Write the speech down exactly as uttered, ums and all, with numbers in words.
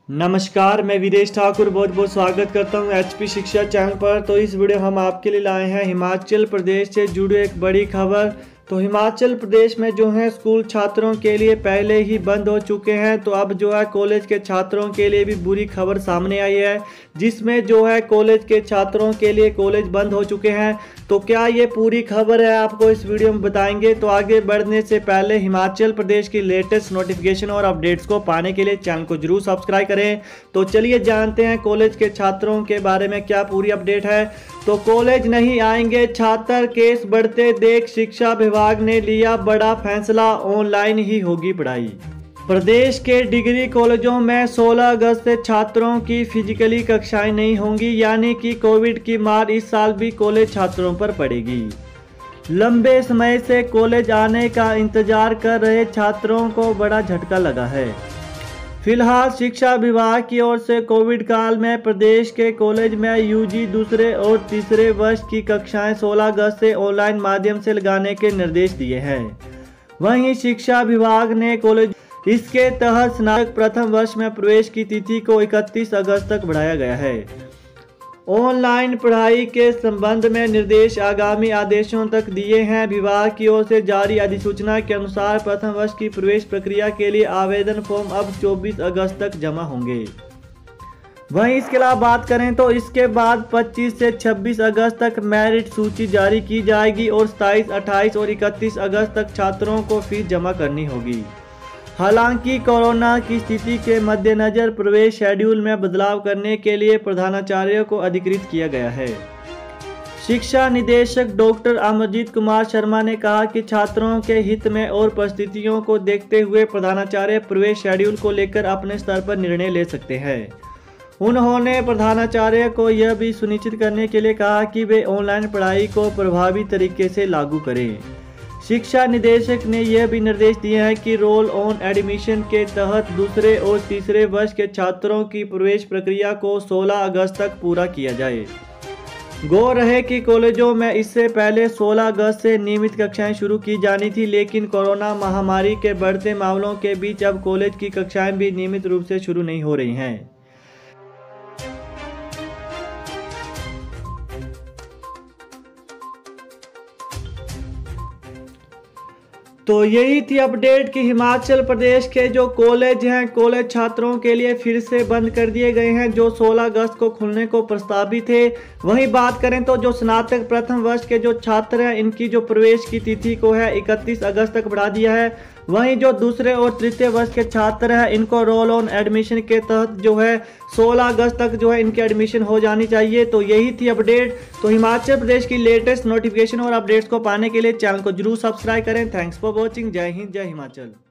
नमस्कार, मैं वीरेश ठाकुर बहुत बहुत स्वागत करता हूं एचपी शिक्षा चैनल पर। तो इस वीडियो हम आपके लिए लाए हैं हिमाचल प्रदेश से जुड़ी एक बड़ी खबर। तो हिमाचल प्रदेश में जो है स्कूल छात्रों के लिए पहले ही बंद हो चुके हैं, तो अब जो है कॉलेज के छात्रों के लिए भी बुरी खबर सामने आई है, जिसमें जो है कॉलेज के छात्रों के लिए कॉलेज बंद हो चुके हैं। तो क्या ये पूरी खबर है आपको इस वीडियो में बताएंगे। तो आगे बढ़ने से पहले हिमाचल प्रदेश की लेटेस्ट नोटिफिकेशन और अपडेट्स को पाने के लिए चैनल को जरूर सब्सक्राइब करें। तो चलिए जानते हैं कॉलेज के छात्रों के बारे में क्या पूरी अपडेट है। तो कॉलेज नहीं आएंगे छात्र, केस बढ़ते देख शिक्षा विभाग ने लिया बड़ा फैसला, ऑनलाइन ही होगी पढ़ाई। प्रदेश के डिग्री कॉलेजों में सोलह अगस्त से छात्रों की फिजिकली कक्षाएं नहीं होंगी, यानी कि कोविड की मार इस साल भी कॉलेज छात्रों पर पड़ेगी। लंबे समय से कॉलेज आने का इंतजार कर रहे छात्रों को बड़ा झटका लगा है। फिलहाल शिक्षा विभाग की ओर से कोविड काल में प्रदेश के कॉलेज में यूजी दूसरे और तीसरे वर्ष की कक्षाएं सोलह अगस्त से ऑनलाइन माध्यम से लगाने के निर्देश दिए हैं। वहीं शिक्षा विभाग ने कॉलेज इसके तहत स्नातक प्रथम वर्ष में प्रवेश की तिथि को इकतीस अगस्त तक बढ़ाया गया है। ऑनलाइन पढ़ाई के संबंध में निर्देश आगामी आदेशों तक दिए हैं। विभाग की ओर से जारी अधिसूचना के अनुसार प्रथम वर्ष की प्रवेश प्रक्रिया के लिए आवेदन फॉर्म अब चौबीस अगस्त तक जमा होंगे। वहीं इसके अलावा बात करें तो इसके बाद पच्चीस से छब्बीस अगस्त तक मेरिट सूची जारी की जाएगी और सत्ताईस, अट्ठाईस और इकतीस अगस्त तक छात्रों को फीस जमा करनी होगी। हालांकि कोरोना की स्थिति के मद्देनजर प्रवेश शेड्यूल में बदलाव करने के लिए प्रधानाचार्य को अधिकृत किया गया है। शिक्षा निदेशक डॉक्टर अमरजीत कुमार शर्मा ने कहा कि छात्रों के हित में और परिस्थितियों को देखते हुए प्रधानाचार्य प्रवेश शेड्यूल को लेकर अपने स्तर पर निर्णय ले सकते हैं। उन्होंने प्रधानाचार्य को यह भी सुनिश्चित करने के लिए कहा कि वे ऑनलाइन पढ़ाई को प्रभावी तरीके से लागू करें। शिक्षा निदेशक ने यह भी निर्देश दिए हैं कि रोल ऑन एडमिशन के तहत दूसरे और तीसरे वर्ष के छात्रों की प्रवेश प्रक्रिया को सोलह अगस्त तक पूरा किया जाए। गौर है कि कॉलेजों में इससे पहले सोलह अगस्त से नियमित कक्षाएं शुरू की जानी थी, लेकिन कोरोना महामारी के बढ़ते मामलों के बीच अब कॉलेज की कक्षाएं भी नियमित रूप से शुरू नहीं हो रही हैं। तो यही थी अपडेट कि हिमाचल प्रदेश के जो कॉलेज हैं, कॉलेज छात्रों के लिए फिर से बंद कर दिए गए हैं, जो सोलह अगस्त को खुलने को प्रस्तावित थे। वहीं बात करें तो जो स्नातक प्रथम वर्ष के जो छात्र हैं, इनकी जो प्रवेश की तिथि को है इकतीस अगस्त तक बढ़ा दिया है। वहीं जो दूसरे और तृतीय वर्ष के छात्र हैं, इनको रोल ऑन एडमिशन के तहत जो है सोलह अगस्त तक जो है इनकी एडमिशन हो जानी चाहिए। तो यही थी अपडेट। तो हिमाचल प्रदेश की लेटेस्ट नोटिफिकेशन और अपडेट्स को पाने के लिए चैनल को जरूर सब्सक्राइब करें। Thanks for watching. जय हिंद, जय हिमाचल।